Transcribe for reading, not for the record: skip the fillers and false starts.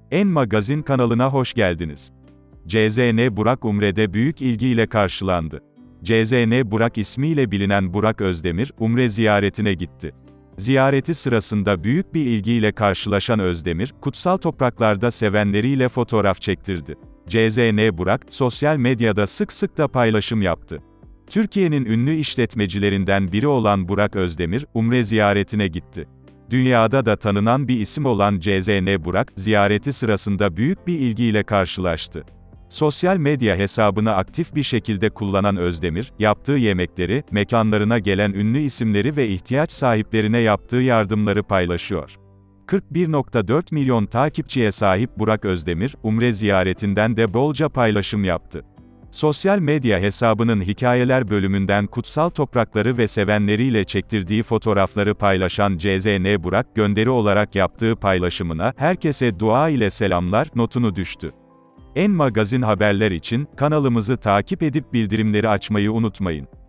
En Magazin kanalına hoş geldiniz. CZN Burak Umre'de büyük ilgiyle karşılandı. CZN Burak ismiyle bilinen Burak Özdemir, Umre ziyaretine gitti. Ziyareti sırasında büyük bir ilgiyle karşılaşan Özdemir, kutsal topraklarda sevenleriyle fotoğraf çektirdi. CZN Burak, sosyal medyada sık sık da paylaşım yaptı. Türkiye'nin ünlü işletmecilerinden biri olan Burak Özdemir, Umre ziyaretine gitti. Dünyada da tanınan bir isim olan CZN Burak, ziyareti sırasında büyük bir ilgiyle karşılaştı. Sosyal medya hesabını aktif bir şekilde kullanan Özdemir, yaptığı yemekleri, mekanlarına gelen ünlü isimleri ve ihtiyaç sahiplerine yaptığı yardımları paylaşıyor. 41,4 milyon takipçiye sahip Burak Özdemir, Umre ziyaretinden de bolca paylaşım yaptı. Sosyal medya hesabının hikayeler bölümünden kutsal toprakları ve sevenleriyle çektirdiği fotoğrafları paylaşan CZN Burak, gönderi olarak yaptığı paylaşımına, "Herkese dua ile selamlar" notunu düştü. En Magazin haberler için, kanalımızı takip edip bildirimleri açmayı unutmayın.